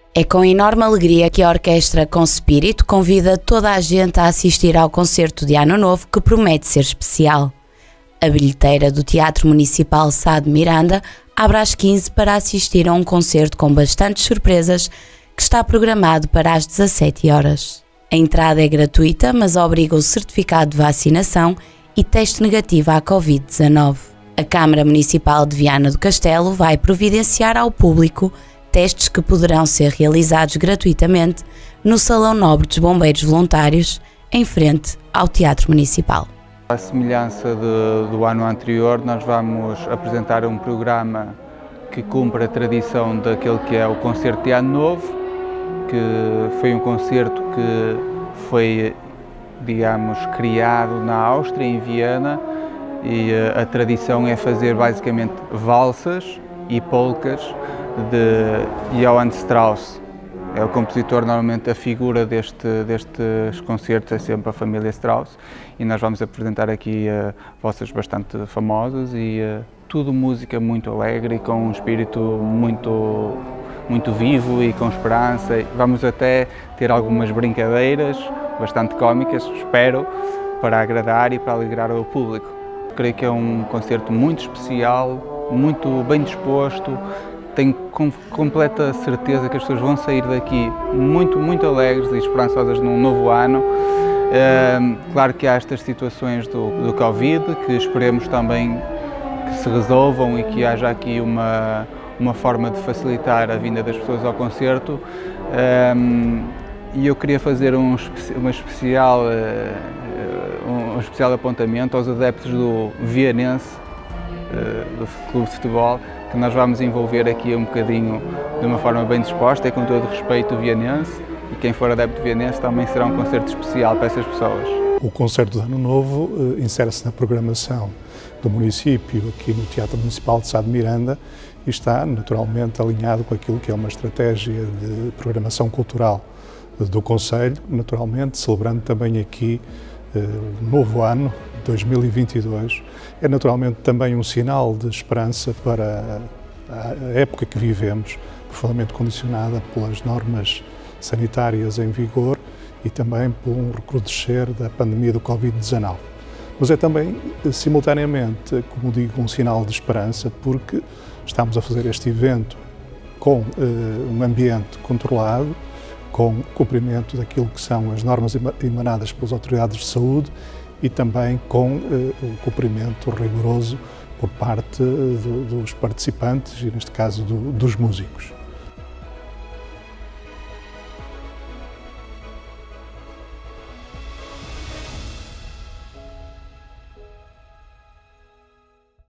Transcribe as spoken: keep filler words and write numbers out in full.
É com enorme alegria que a Orquestra Com Spírito convida toda a gente a assistir ao concerto de Ano Novo, que promete ser especial. A bilheteira do Teatro Municipal Sá de Miranda abre às quinze para assistir a um concerto com bastantes surpresas que está programado para às dezassete horas. A entrada é gratuita, mas obriga o certificado de vacinação e teste negativo à covid dezanove. A Câmara Municipal de Viana do Castelo vai providenciar ao público testes que poderão ser realizados gratuitamente no Salão Nobre dos Bombeiros Voluntários, em frente ao Teatro Municipal. À semelhança de, do ano anterior, nós vamos apresentar um programa que cumpre a tradição daquele que é o Concerto de Ano Novo, que foi um concerto que foi, digamos, criado na Áustria, em Viena, e a tradição é fazer basicamente valsas e polcas de Johann Strauss. É o compositor, normalmente a figura deste, destes concertos é sempre a família Strauss, e nós vamos apresentar aqui uh, valsas bastante famosas e uh, tudo música muito alegre e com um espírito muito, muito vivo e com esperança. Vamos até ter algumas brincadeiras bastante cómicas, espero, para agradar e para alegrar o público. Creio que é um concerto muito especial, muito bem disposto. Tenho com completa certeza que as pessoas vão sair daqui muito, muito alegres e esperançosas num novo ano. Uh, claro que há estas situações do, do Covid, que esperemos também que se resolvam e que haja aqui uma, uma forma de facilitar a vinda das pessoas ao concerto. Uh, e eu queria fazer um, uma especial, uh, um especial apontamento aos adeptos do Vianense, uh, do Clube de Futebol, que nós vamos envolver aqui um bocadinho de uma forma bem disposta e com todo o respeito o Vianense, e quem for adepto Vianense também será um concerto especial para essas pessoas. O concerto de Ano Novo eh, insere-se na programação do município aqui no Teatro Municipal de Sá de Miranda e está naturalmente alinhado com aquilo que é uma estratégia de programação cultural do Concelho, naturalmente celebrando também aqui eh, o novo ano, dois mil e vinte e dois, é naturalmente também um sinal de esperança para a época que vivemos, profundamente condicionada pelas normas sanitárias em vigor e também por um recrudescer da pandemia do covid dezanove. Mas é também, simultaneamente, como digo, um sinal de esperança, porque estamos a fazer este evento com uh, um ambiente controlado, com cumprimento daquilo que são as normas emanadas pelas autoridades de saúde e também com uh, o cumprimento rigoroso por parte uh, do, dos participantes e, neste caso, do, dos músicos.